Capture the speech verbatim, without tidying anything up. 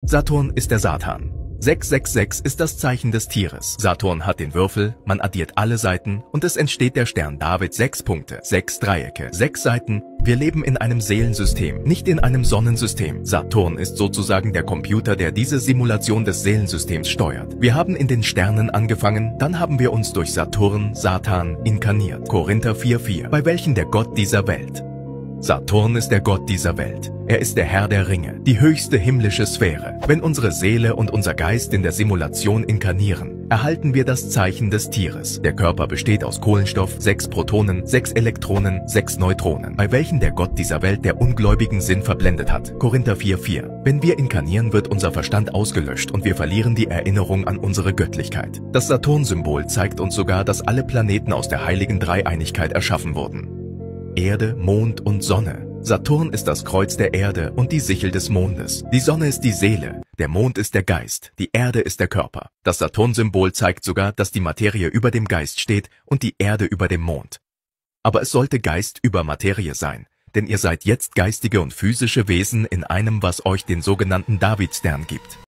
Saturn ist der Satan. sechs sechs sechs ist das Zeichen des Tieres. Saturn hat den Würfel, man addiert alle Seiten und es entsteht der Stern David. Sechs Punkte, sechs Dreiecke, sechs Seiten. Wir leben in einem Seelensystem, nicht in einem Sonnensystem. Saturn ist sozusagen der Computer, der diese Simulation des Seelensystems steuert. Wir haben in den Sternen angefangen, dann haben wir uns durch Saturn, Satan, inkarniert. Korinther vier vier. Bei welchen der Gott dieser Welt? Saturn ist der Gott dieser Welt. Er ist der Herr der Ringe, die höchste himmlische Sphäre. Wenn unsere Seele und unser Geist in der Simulation inkarnieren, erhalten wir das Zeichen des Tieres. Der Körper besteht aus Kohlenstoff, sechs Protonen, sechs Elektronen, sechs Neutronen. Bei welchen der Gott dieser Welt der ungläubigen Sinn verblendet hat. Korinther vier vier. Wenn wir inkarnieren, wird unser Verstand ausgelöscht und wir verlieren die Erinnerung an unsere Göttlichkeit. Das Saturn-Symbol zeigt uns sogar, dass alle Planeten aus der heiligen Dreieinigkeit erschaffen wurden. Erde, Mond und Sonne. Saturn ist das Kreuz der Erde und die Sichel des Mondes. Die Sonne ist die Seele, der Mond ist der Geist, die Erde ist der Körper. Das Saturn-Symbol zeigt sogar, dass die Materie über dem Geist steht und die Erde über dem Mond. Aber es sollte Geist über Materie sein, denn ihr seid jetzt geistige und physische Wesen in einem, was euch den sogenannten Davidstern gibt.